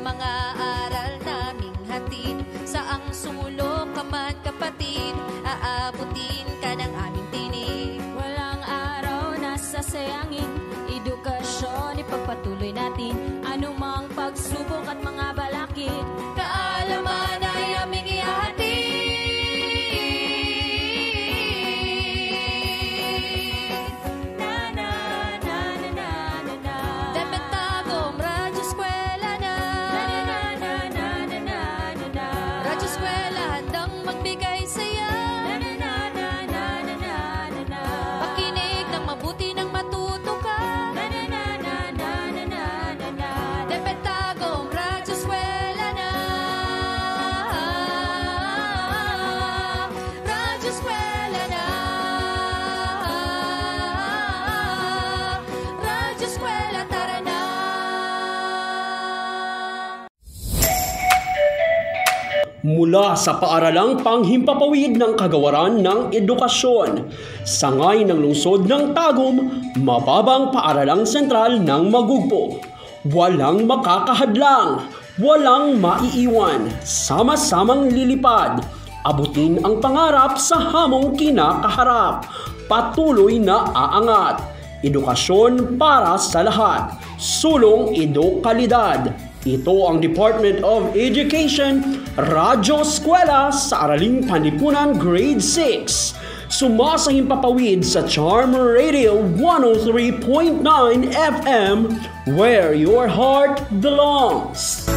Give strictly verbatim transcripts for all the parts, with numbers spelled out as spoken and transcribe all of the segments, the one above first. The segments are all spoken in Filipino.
mga aral naming hatid. Saang sulok ka man kapatid, aabutin ka ng aming tinig. Walang araw na sasayangin, edukasyon ipagpatuloy natin. Anumang pagsubok at mga balakid, kaalaman ay aming ihatid. Mula sa paaralang panghimpapawid ng kagawaran ng edukasyon, sangay ng lungsod ng Tagum, mababang paaralang sentral ng Magugpo. Walang makakahadlang, walang maiiwan, sama-samang lilipad. Abutin ang pangarap sa hamong kinakaharap. Patuloy na aangat. Edukasyon para sa lahat. Sulong Edu-Kalidad. Ito ang Department of Education, Radyo Eskwela sa Araling Panlipunan Grade six. Sumasahimpapawid sa Charm Radio one oh three point nine F M, where your heart belongs.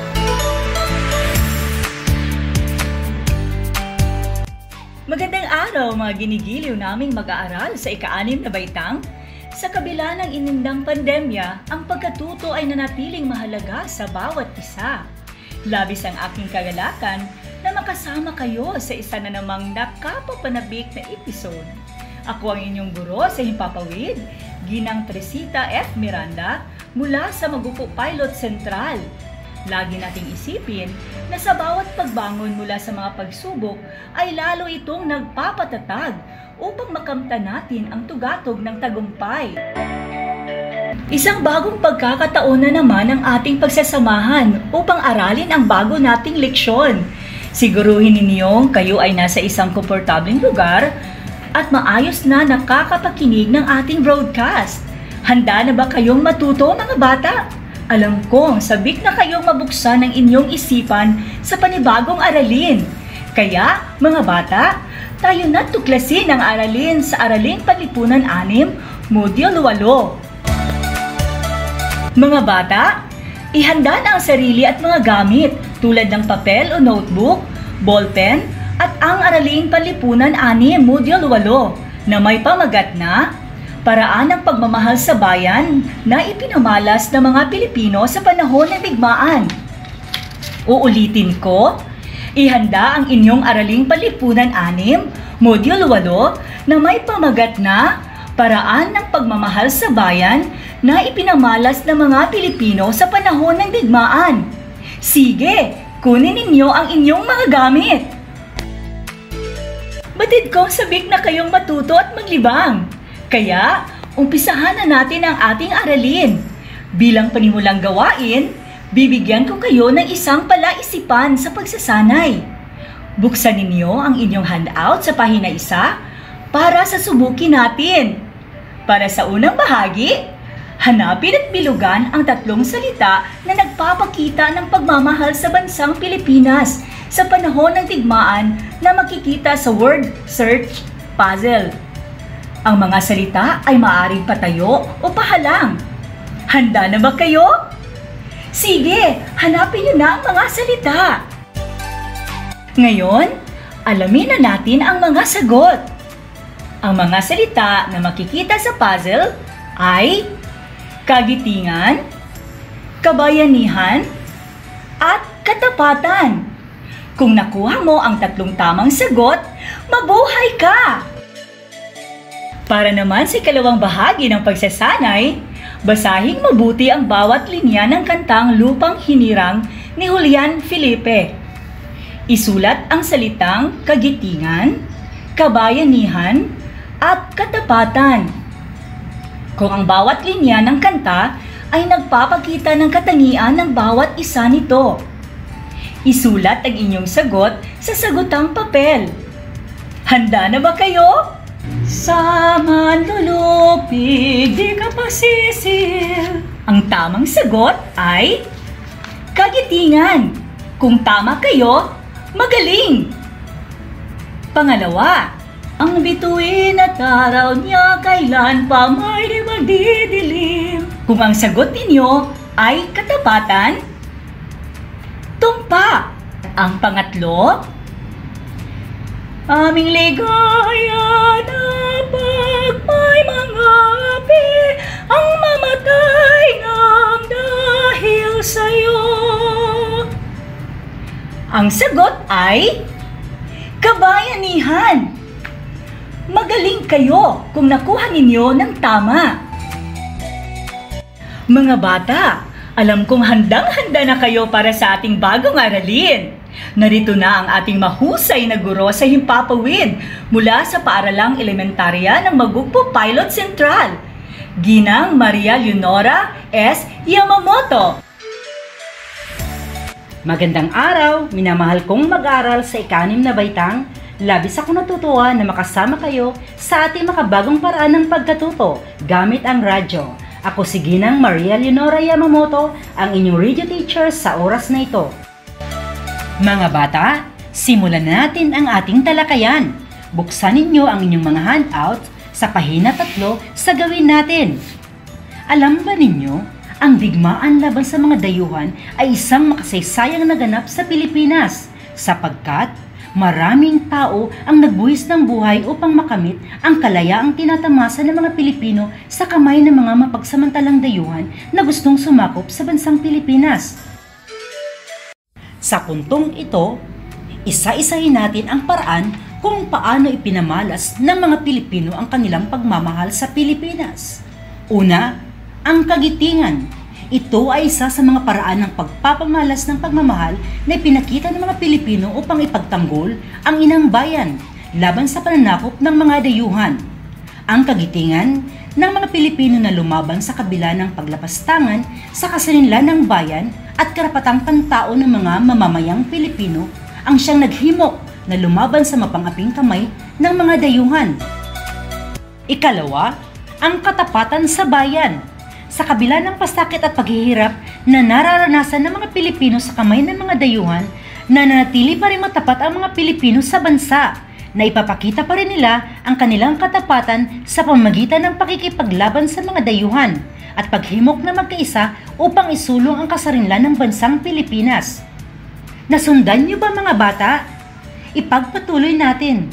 Magandang araw mga ginigiliw naming mag-aaral sa ika-anim na baitang. Sa kabila ng inundang pandemya, ang pagkatuto ay nanatiling mahalaga sa bawat isa. Labis ang aking kagalakan na makasama kayo sa isa na namang nakapapanabik na episode. Ako ang inyong guro sa Himpapawid, Ginang Tresita F. Miranda, mula sa Magugpo Pilot Central. Lagi nating isipin na sa bawat pagbangon mula sa mga pagsubok ay lalo itong nagpapatatag upang makamtan natin ang tugatog ng tagumpay. Isang bagong pagkakataon na naman ang ating pagsasamahan upang aralin ang bago nating leksyon. Siguruhin ninyo kayo ay nasa isang komportableng lugar at maayos na nakakapakinig ng ating broadcast. Handa na ba kayong matuto mga bata? Alam kong sabik na kayong mabuksan ng inyong isipan sa panibagong aralin. Kaya mga bata, tayo na tuklasin ang aralin sa Araling Panlipunan anim, Module walo. Mga bata, ihanda na ang sarili at mga gamit tulad ng papel o notebook, ballpen at ang Araling Panlipunan anim, Module walo na may pamagat na Paraan ng Pagmamahal sa Bayan na ipinamalas ng mga Pilipino sa panahon ng digmaan. Uulitin ko, ihanda ang inyong Araling Panlipunan anim, Module walo na may pamagat na Paraan ng Pagmamahal sa Bayan na ipinamalas ng mga Pilipino sa panahon ng digmaan. Sige, kunin ninyo ang inyong mga gamit. Batid kong sabik na kayong matuto at maglibang. Kaya, umpisahan na natin ang ating aralin. Bilang panimulang gawain, bibigyan ko kayo ng isang palaisipan sa pagsasanay. Buksan ninyo ang inyong handout sa pahina isa para sa subukin natin. Para sa unang bahagi, hanapin at bilugan ang tatlong salita na nagpapakita ng pagmamahal sa bansang Pilipinas sa panahon ng digmaan na makikita sa word search puzzle. Ang mga salita ay maaaring patayo o pahalang. Handa na ba kayo? Sige, hanapin niyo na ang mga salita. Ngayon, alamin na natin ang mga sagot. Ang mga salita na makikita sa puzzle ay kagitingan, kabayanihan, at katapatan. Kung nakuha mo ang tatlong tamang sagot, mabuhay ka! Para naman sa ikalawang bahagi ng pagsasanay, basahing mabuti ang bawat linya ng kantang Lupang Hinirang ni Julian Felipe. Isulat ang salitang kagitingan, kabayanihan, at katapatan. Kung ang bawat linya ng kanta ay nagpapakita ng katangian ng bawat isa nito. Isulat ang inyong sagot sa sagutang papel. Handa na ba kayo? Sa manlulupig, di ka pasisil. Ang tamang sagot ay kagitingan. Kung tama kayo, magaling! Pangalawa, ang bituin at araw niya kailan pa may di magdidilim. Kung ang sagot ninyo ay katapatan, tumpa. Ang pangatlo, aming ligaya na pag may mga api ang mamatay ng dahil sa'yo. Ang sagot ay kabayanihan. Magaling kayo kung nakuha ninyo ng tama. Mga bata, alam kong handang-handa na kayo para sa ating bagong aralin. Narito na ang ating mahusay na guro sa Himpapawid mula sa Paaralang Elementarya ng Magugpo Pilot Central, Ginang Maria Leonora S. Yamamoto. Magandang araw, minamahal kong mag-aral sa ika-anim na baitang. Labis ako natutuwa na makasama kayo sa ating makabagong paraan ng pagkatuto gamit ang radyo. Ako si Ginang Maria Leonora Yamamoto, ang inyong radio teacher sa oras na ito. Mga bata, simulan natin ang ating talakayan. Buksan ninyo ang inyong mga handouts sa pahina tatlo sa gawin natin. Alam ba ninyo, ang digmaan laban sa mga dayuhan ay isang makasaysayang naganap sa Pilipinas sapagkat maraming tao ang nagbuhis ng buhay upang makamit ang kalayaang tinatamasa ng mga Pilipino sa kamay ng mga mapagsamantalang dayuhan na gustong sumakop sa bansang Pilipinas. Sa puntong ito, isa-isahin natin ang paraan kung paano ipinamalas ng mga Pilipino ang kanilang pagmamahal sa Pilipinas. Una, ang kagitingan. Ito ay isa sa mga paraan ng pagpapamalas ng pagmamahal na ipinakita ng mga Pilipino upang ipagtanggol ang inang bayan laban sa pananakop ng mga dayuhan. Ang kagitingan ng mga Pilipino na lumaban sa kabila ng paglapastangan sa kasarinlan ng bayan at karapatang pantao ng mga mamamayang Pilipino ang siyang naghimok na lumaban sa mapangaping kamay ng mga dayuhan. Ikalawa, ang katapatan sa bayan. Sa kabila ng pasakit at paghihirap na nararanasan ng mga Pilipino sa kamay ng mga dayuhan, nananatili pa rin matapat ang mga Pilipino sa bansa, na ipapakita pa rin nila ang kanilang katapatan sa pamamagitan ng pakikipaglaban sa mga dayuhan at paghimok na magkaisa upang isulong ang kasarinlan ng bansang Pilipinas. Nasundan niyo ba mga bata? Ipagpatuloy natin.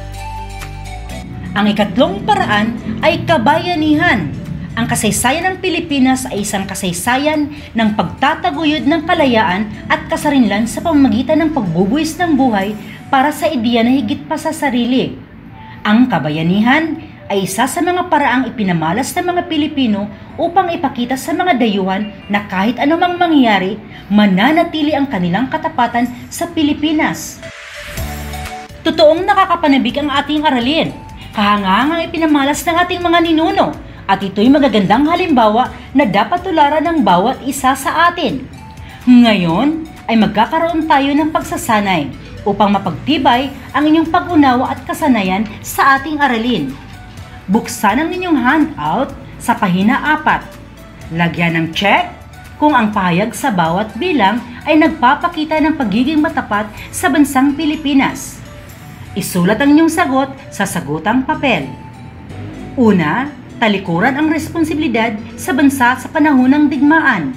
Ang ikatlong paraan ay kabayanihan. Ang kasaysayan ng Pilipinas ay isang kasaysayan ng pagtataguyod ng kalayaan at kasarinlan sa pamamagitan ng pagbubuhis ng buhay para sa ideya na higit pa sa sarili. Ang kabayanihan ay isa sa mga paraang ipinamalas ng mga Pilipino upang ipakita sa mga dayuhan na kahit anumang mangyari, mananatili ang kanilang katapatan sa Pilipinas. Totoong nakakapanabik ang ating aralin. Kahangahangang ipinamalas ng ating mga ninuno. At ito'y magagandang halimbawa na dapat tularan ng bawat isa sa atin. Ngayon ay magkakaroon tayo ng pagsasanay upang mapagtibay ang inyong pag-unawa at kasanayan sa ating aralin. Buksan ang inyong handout sa pahina apat. Lagyan ng check kung ang pahayag sa bawat bilang ay nagpapakita ng pagiging matapat sa bansang Pilipinas. Isulat ang inyong sagot sa sagutang papel. Una, talikuran ang responsibilidad sa bansa sa panahon ng digmaan.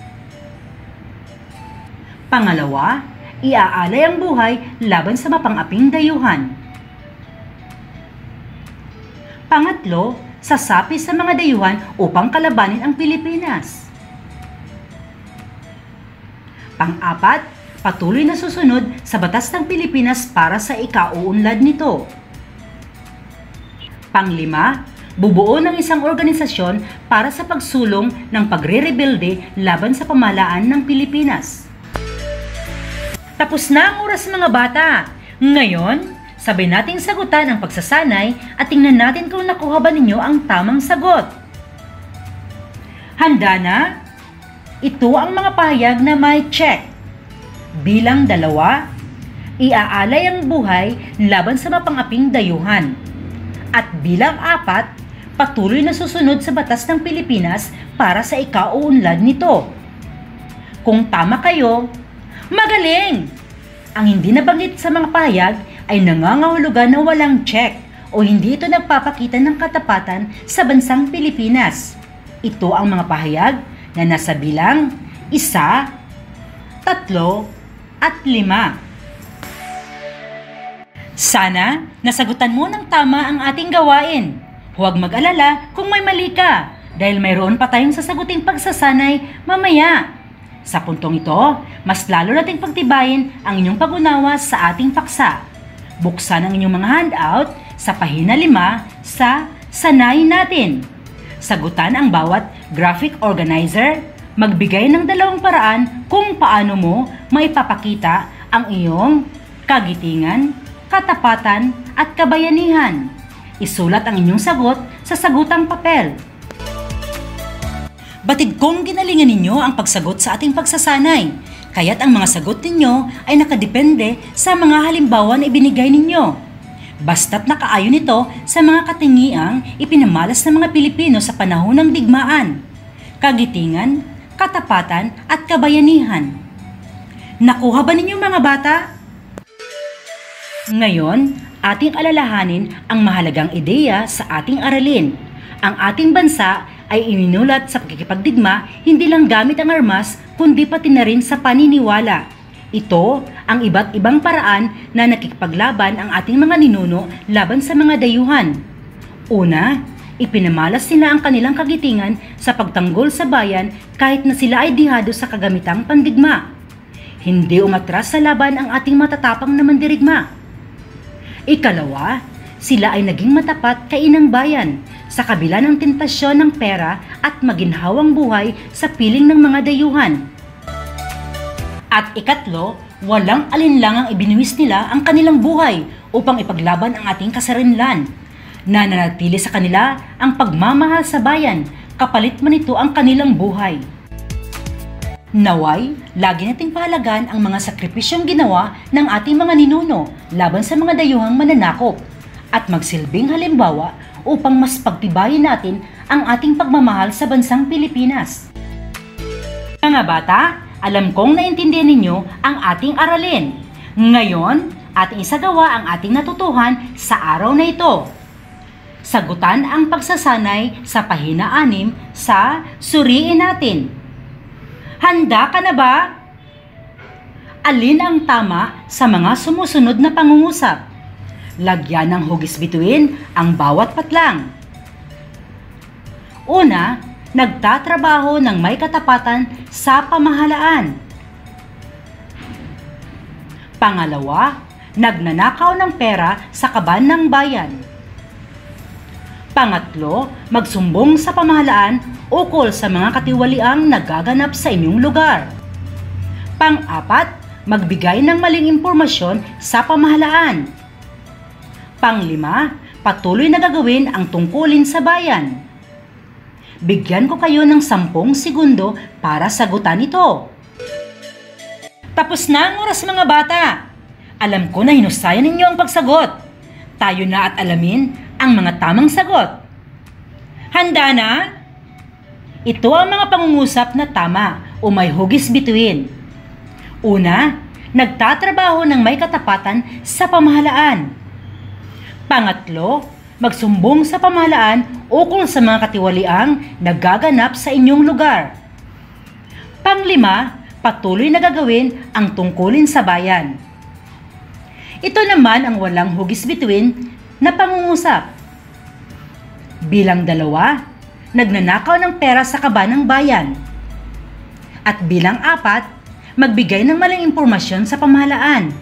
Pangalawa, iaalay ang buhay laban sa mapang-aping dayuhan. Pangatlo, sasapi sa mga dayuhan upang kalabanin ang Pilipinas. Pang-apat, patuloy na susunod sa batas ng Pilipinas para sa ikauunlad nito. Panglima, bubuo ng isang organisasyon para sa pagsulong ng pagre-rebelde laban sa pamahalaan ng Pilipinas. Tapos na ang oras mga bata. Ngayon, sabay nating sagutan ang pagsasanay at tingnan natin kung nakuha ba ninyo ang tamang sagot. Handa na? Ito ang mga pahayag na may check. Bilang dalawa, iaalay ang buhay laban sa mapangaping dayuhan. At bilang apat, patuloy na susunod sa batas ng Pilipinas para sa ikauunlad nito. Kung tama kayo, magaling! Ang hindi nabanggit sa mga pahayag ay nangangahulugan na walang check o hindi ito nagpapakita ng katapatan sa bansang Pilipinas. Ito ang mga pahayag na nasa bilang isa, tatlo, at lima. Sana nasagutan mo ng tama ang ating gawain. Huwag mag-alala kung may mali ka dahil mayroon pa tayong sasaguting pagsasanay mamaya. Sa puntong ito, mas lalo nating pagtibayin ang inyong pag-unawa sa ating paksa. Buksan ang inyong mga handout sa pahina lima sa Sanayin Natin. Sagutan ang bawat graphic organizer, magbigay ng dalawang paraan kung paano mo maipapakita ang iyong kagitingan, katapatan at kabayanihan. Isulat ang inyong sagot sa sagutang papel. Batid kong ginalingan ninyo ang pagsagot sa ating pagsasanay, kaya't ang mga sagot ninyo ay nakadepende sa mga halimbawa na ibinigay ninyo. Basta't nakaayon ito sa mga katingiang ipinamalas ng mga Pilipino sa panahon ng digmaan, kagitingan, katapatan at kabayanihan. Nakuha ba ninyo mga bata? Ngayon, ating alalahanin ang mahalagang ideya sa ating aralin. Ang ating bansa ay ininulat sa pagkikipagdigma hindi lang gamit ang armas kundi pati na rin sa paniniwala. Ito ang iba't ibang paraan na nakikipaglaban ang ating mga ninuno laban sa mga dayuhan. Una, ipinamalas nila ang kanilang kagitingan sa pagtanggol sa bayan kahit na sila ay dihado sa kagamitang pandigma. Hindi umatras sa laban ang ating matatapang na mandirigma. Ikalawa, sila ay naging matapat kay inang bayan sa kabila ng tentasyon ng pera at maginhawang buhay sa piling ng mga dayuhan. At ikatlo, walang alinlangang ibinuwis nila ang kanilang buhay upang ipaglaban ang ating kasarinlan. Nananatili sa kanila ang pagmamahal sa bayan, kapalit man ito ang kanilang buhay. Naway, lagi nating pahalagan ang mga sakripisyong ginawa ng ating mga ninuno laban sa mga dayuhang mananakop at magsilbing halimbawa upang mas pagtibayin natin ang ating pagmamahal sa bansang Pilipinas. Mga bata, alam kong naintindihan ninyo ang ating aralin. Ngayon, ating isagawa ang ating natutuhan sa araw na ito. Sagutan ang pagsasanay sa pahina anim sa Suriin Natin. Handa ka na ba? Alin ang tama sa mga sumusunod na pangungusap? Lagyan ng hugis bituin ang bawat patlang. Una, nagtatrabaho ng may katapatan sa pamahalaan. Pangalawa, nagnanakaw ng pera sa kaban ng bayan. Pangatlo, magsumbong sa pamahalaan ukol sa mga katiwaliang nagaganap sa inyong lugar. Pang-apat, magbigay ng maling impormasyon sa pamahalaan. Panglima, patuloy na gagawin ang tungkulin sa bayan. Bigyan ko kayo ng sampung segundo para sagutan ito. Tapos na ang oras mga bata. Alam ko na hinusayan ninyo ang pagsagot. Tayo na at alamin ang mga tamang sagot. Handa na? Ito ang mga pangungusap na tama o may hugis bituin. Una, nagtatrabaho ng may katapatan sa pamahalaan. Pangatlo, magsumbong sa pamahalaan ukol sa mga katiwaliang nagaganap sa inyong lugar. Panglima, patuloy na gagawin ang tungkulin sa bayan. Ito naman ang walang hugis bituin na pangungusap. Bilang dalawa, nagnanakaw ng pera sa kaban ng bayan. At bilang apat, magbigay ng maling impormasyon sa pamahalaan.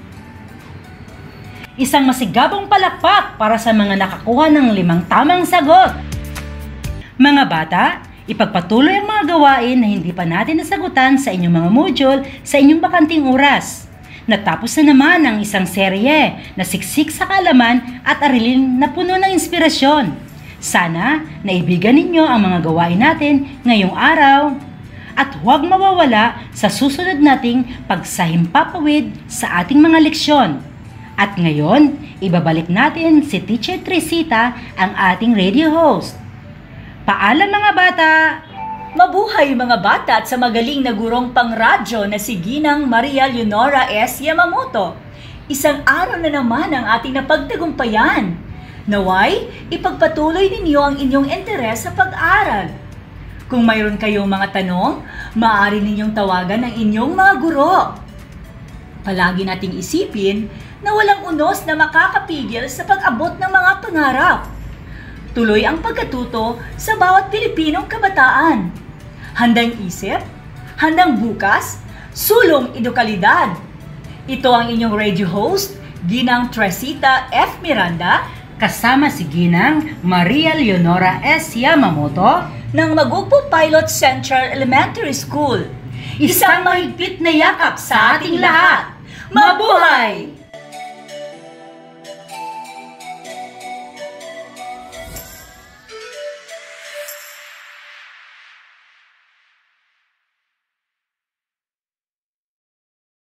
Isang masigabong palakpak para sa mga nakakuha ng limang tamang sagot. Mga bata, ipagpatuloy ang mga gawain na hindi pa natin nasagutan sa inyong mga module sa inyong bakanting oras. Natapos na naman ang isang serye na siksik sa kaalaman at aralin na puno ng inspirasyon. Sana naibigan ninyo ang mga gawain natin ngayong araw. At huwag mawawala sa susunod nating pagsahimpapawid sa ating mga leksyon. At ngayon, ibabalik natin si Teacher Tresita, ang ating radio host. Paalam mga bata! Mabuhay mga bata at sa magaling na gurong pangradyo na si Ginang Maria Leonora S. Yamamoto. Isang araw na naman ang ating napagtagumpayan. Naway, ipagpatuloy ninyo ang inyong interes sa pag-aaral. Kung mayroon kayong mga tanong, maaari ninyong tawagan ng inyong mga guro. Palagi nating isipin na walang unos na makakapigil sa pag-abot ng mga pangarap. Tuloy ang pagkatuto sa bawat Pilipinong kabataan. Handang isip, handang bukas, sulong edukalidad. Ito ang inyong radio host, Ginang Tresita F. Miranda, kasama si Ginang Maria Leonora S. Yamamoto ng Magugpo Pilot Central Elementary School. Isang mahigpit na yakap sa ating lahat. Mabuhay!